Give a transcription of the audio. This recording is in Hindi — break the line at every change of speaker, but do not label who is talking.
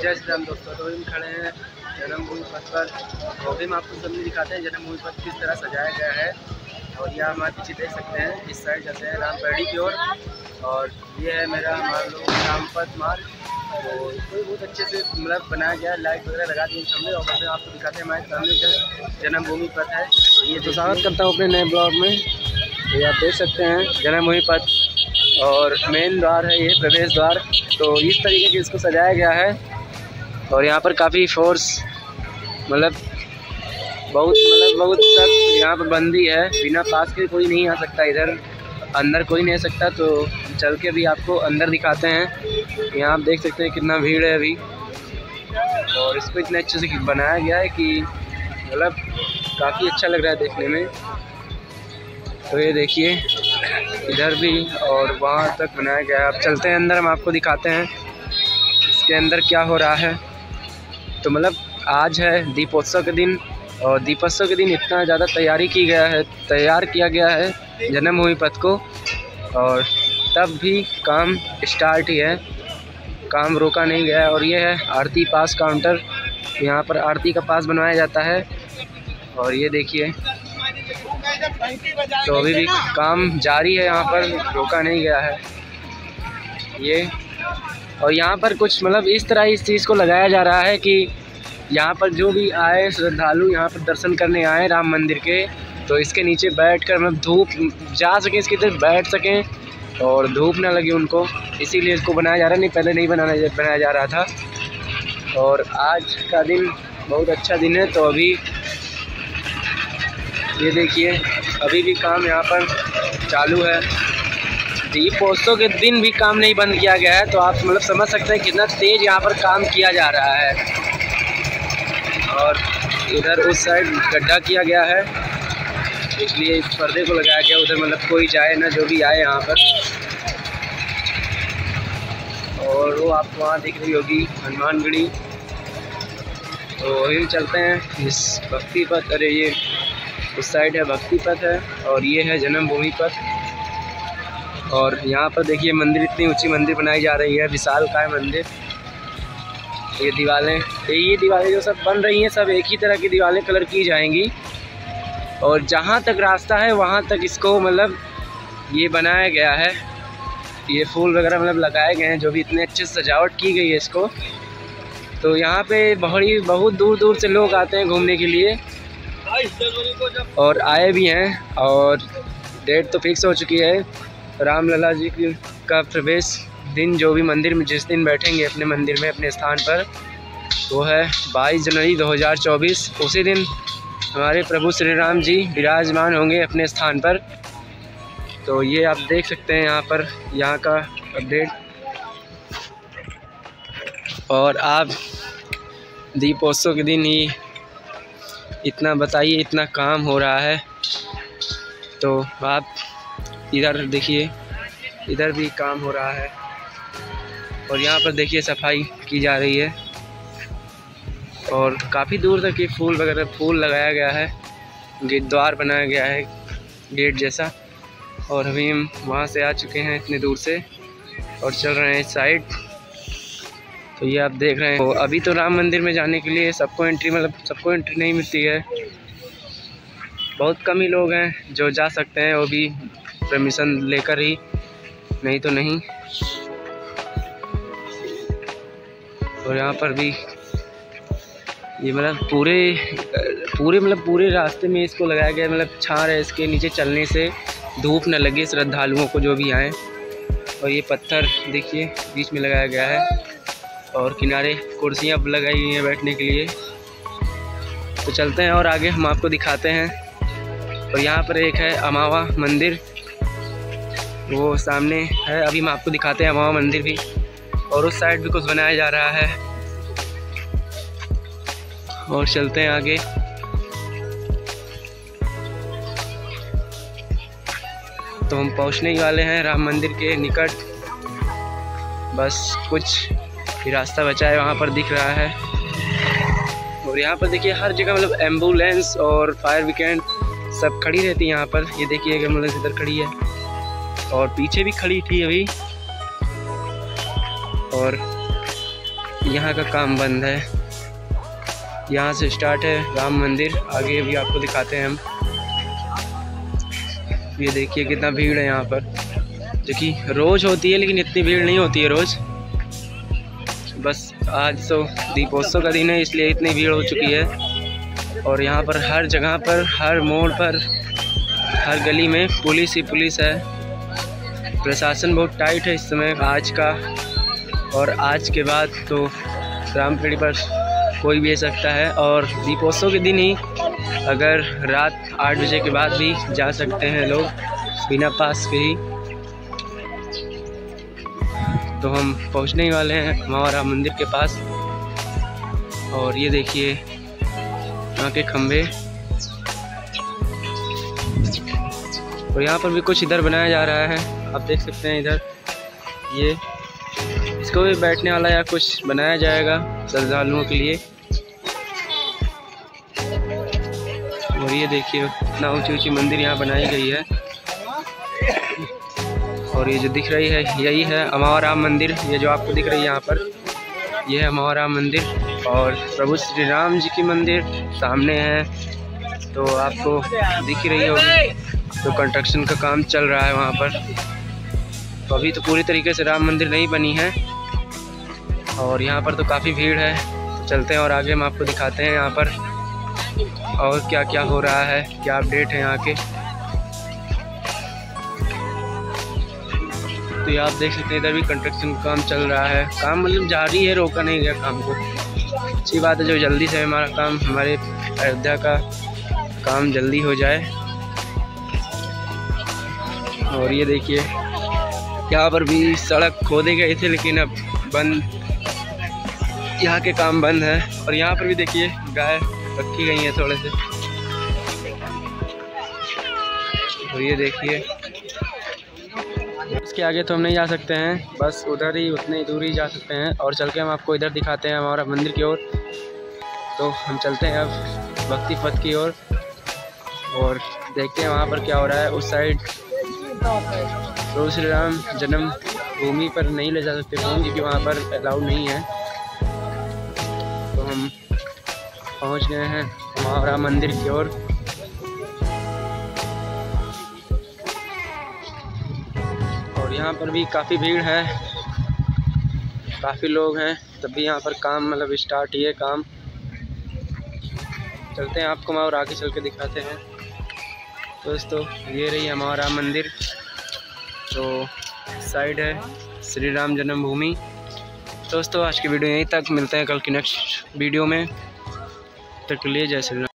जय श्री राम दोस्तों। तो हम खड़े हैं जन्मभूमि पथ पर और हम आपको सबने दिखाते हैं जन्मभूमि पथ किस तरह सजाया गया है। और यह हमारे पीछे देख सकते हैं, इस साइड जाते हैं रामपेड़ी की ओर और ये है मेरा मान लो रामपथ मार्ग। तो बहुत अच्छे से मतलब बनाया गया है, लाइट वगैरह लगा दी हमने और फिर आपको दिखाते हैं हमारे सामने जन्मभूमि पथ है। तो ये तो स्वागत करता हूँ अपने नए ब्लॉग में। ये आप देख सकते हैं जन्मभूमि पथ और मेन द्वार है ये, प्रवेश द्वार। तो इस तरीके से इसको सजाया गया है और यहाँ पर काफ़ी फोर्स बहुत सख्त यहाँ पर बंदी है, बिना पास के कोई नहीं आ सकता, इधर अंदर कोई नहीं आ सकता। तो चल के भी आपको अंदर दिखाते हैं। यहाँ आप देख सकते हैं कितना भीड़ है अभी और इसको इतने अच्छे से बनाया गया है कि मतलब काफ़ी अच्छा लग रहा है देखने में। तो ये देखिए इधर भी और वहाँ तक बनाया गया है। अब चलते हैं अंदर, हम आपको दिखाते हैं इसके अंदर क्या हो रहा है। तो मतलब आज है दीपोत्सव के दिन और दीपोत्सव के दिन इतना ज़्यादा तैयार किया गया है जन्मभूमि पथ को और तब भी काम स्टार्ट ही है, काम रोका नहीं गया है। और ये है आरती पास काउंटर, यहाँ पर आरती का पास बनवाया जाता है और ये देखिए तो अभी भी काम जारी है, यहाँ पर रोका नहीं गया है ये। और यहाँ पर कुछ मतलब इस तरह इस चीज़ को लगाया जा रहा है कि यहाँ पर जो भी आए श्रद्धालु यहाँ पर दर्शन करने आए राम मंदिर के, तो इसके नीचे बैठकर मतलब धूप जा सकें, इसके इधर बैठ सकें और धूप ना लगे उनको, इसीलिए इसको बनाया जा रहा है। नहीं पहले नहीं बनाया जा रहा था। और आज का दिन बहुत अच्छा दिन है। तो अभी ये देखिए अभी भी काम यहाँ पर चालू है, दीपोत्सव के दिन भी काम नहीं बंद किया गया है। तो आप मतलब समझ सकते हैं कितना तेज़ यहाँ पर काम किया जा रहा है। और इधर उस साइड गड्ढा किया गया है, इसलिए इस पर्दे को लगाया गया, उधर मतलब कोई जाए ना, जो भी आए यहाँ पर। और वो आपको वहाँ दिख रही होगी हनुमानगढ़ी। तो वही चलते हैं इस भक्ति पथ, अरे ये उस साइड है भक्ति पथ है और ये है जन्मभूमि पथ। और यहाँ पर देखिए मंदिर, इतनी ऊंची मंदिर बनाई जा रही है, विशालकाय मंदिर। ये दीवारें जो सब बन रही हैं सब एक ही तरह की दीवारें कलर की जाएंगी और जहाँ तक रास्ता है वहाँ तक इसको मतलब ये बनाया गया है। ये फूल वगैरह मतलब लगाए गए हैं, जो भी इतने अच्छे से सजावट की गई है इसको। तो यहाँ पे बहुत दूर दूर से लोग आते हैं घूमने के लिए और आए भी हैं। और डेट तो फिक्स हो चुकी है, रामलला जी का प्रवेश दिन, जो भी मंदिर में जिस दिन बैठेंगे अपने मंदिर में अपने स्थान पर, वो है 22 जनवरी 2024। उसी दिन हमारे प्रभु श्री राम जी विराजमान होंगे अपने स्थान पर। तो ये आप देख सकते हैं यहाँ पर यहाँ का अपडेट। और आप दीपोत्सव के दिन ही इतना बताइए, इतना काम हो रहा है। तो आप इधर देखिए, इधर भी काम हो रहा है और यहाँ पर देखिए सफाई की जा रही है और काफ़ी दूर तक ये फूल लगाया गया है, गेट द्वार बनाया गया है गेट जैसा। और अभी हम वहाँ से आ चुके हैं इतने दूर से और चल रहे हैं इस साइड। तो ये आप देख रहे हैं। तो अभी तो राम मंदिर में जाने के लिए सबको एंट्री नहीं मिलती है, बहुत कम ही लोग हैं जो जा सकते हैं, वो भी परमिशन लेकर ही, नहीं तो नहीं। और यहाँ पर भी ये पूरे रास्ते में इसको लगाया गया, मतलब छां है इसके नीचे चलने से, धूप न लगे श्रद्धालुओं को जो भी आए। और ये पत्थर देखिए बीच में लगाया गया है और किनारे कुर्सियाँ लगाई हुई हैं बैठने के लिए। तो चलते हैं और आगे हम आपको दिखाते हैं। और यहाँ पर एक है अमावा मंदिर, वो सामने है, अभी हम आपको दिखाते हैं अमावा मंदिर भी। और उस साइड भी कुछ बनाया जा रहा है और चलते हैं आगे। तो हम पहुंचने ही वाले हैं राम मंदिर के निकट, बस कुछ ही रास्ता बचा है, वहाँ पर दिख रहा है। और यहाँ पर देखिए हर जगह मतलब एम्बुलेंस और फायर ब्रिगेड सब खड़ी रहती है यहाँ पर। ये देखिए एम्बुलेंस इधर खड़ी है और पीछे भी खड़ी थी अभी। और यहाँ का काम बंद है। यहाँ से स्टार्ट है राम मंदिर, आगे भी आपको दिखाते हैं हम। ये देखिए कितना भीड़ है यहाँ पर, जो कि रोज़ होती है लेकिन इतनी भीड़ नहीं होती है रोज़। बस आज तो दीपोत्सव का दिन है इसलिए इतनी भीड़ हो चुकी है। और यहाँ पर हर जगह पर, हर मोड़ पर, हर गली में पुलिस ही पुलिस है। प्रशासन बहुत टाइट है इस समय आज का, और आज के बाद तो रामपेड़ी पर कोई भी आ सकता है। और दीपोत्सव के दिन ही अगर रात 8 बजे के बाद भी जा सकते हैं लोग बिना पास के ही। तो हम पहुंचने ही वाले हैं हमारा मंदिर के पास। और ये देखिए यहाँ के खंभे, और यहाँ पर भी कुछ इधर बनाया जा रहा है, आप देख सकते हैं इधर। ये इसको भी बैठने वाला या कुछ बनाया जाएगा श्रद्धालुओं के लिए। और ये देखिए इतना ऊंची ऊंची मंदिर यहाँ बनाई गई है। और ये जो दिख रही है यही है अमावराम मंदिर। ये जो आपको दिख रही है यहाँ पर, ये है अमावराम मंदिर। और प्रभु श्री राम जी की मंदिर सामने है, तो आपको दिख रही होगी। तो कंस्ट्रक्शन का काम चल रहा है वहाँ पर। तो अभी तो पूरी तरीके से राम मंदिर नहीं बनी है, और यहाँ पर तो काफ़ी भीड़ है। तो चलते हैं और आगे हम आपको दिखाते हैं यहाँ पर और क्या क्या हो रहा है, क्या अपडेट है यहाँ के। तो ये आप देख सकते हैं इधर भी कंस्ट्रक्शन का काम चल रहा है। काम मतलब जारी है, रोका नहीं गया काम को। अच्छी बात है जो जल्दी से हमारा काम, हमारे अयोध्या का काम जल्दी हो जाए। और ये देखिए यहाँ पर भी सड़क खोदे गए थे लेकिन अब बंद, यहाँ के काम बंद है। और यहाँ पर भी देखिए गाय रखी गई है थोड़े से। और ये देखिए इसके आगे तो हम नहीं जा सकते हैं, बस उधर ही उतनी दूर ही जा सकते हैं। और चल के हम आपको इधर दिखाते हैं हमारा मंदिर की ओर। तो हम चलते हैं अब भक्ति पथ की ओर और देखते हैं वहाँ पर क्या हो रहा है। उस साइड प्रभु श्री राम जन्म भूमि पर नहीं ले जा सकते फोन, क्योंकि वहाँ पर अलाउड नहीं है। तो हम पहुँच गए हैं हमारा मंदिर की ओर। और यहाँ पर भी काफ़ी भीड़ है, काफ़ी लोग हैं, तब भी यहाँ पर काम मतलब स्टार्ट ही है काम। चलते हैं आपको और आगे चल के दिखाते हैं। दोस्तों ये रही हमारा मंदिर, तो साइड है श्री राम जन्मभूमि। दोस्तों आज की वीडियो यहीं तक, मिलते हैं कल की नेक्स्ट वीडियो में। तब तक के लिए जय श्री राम।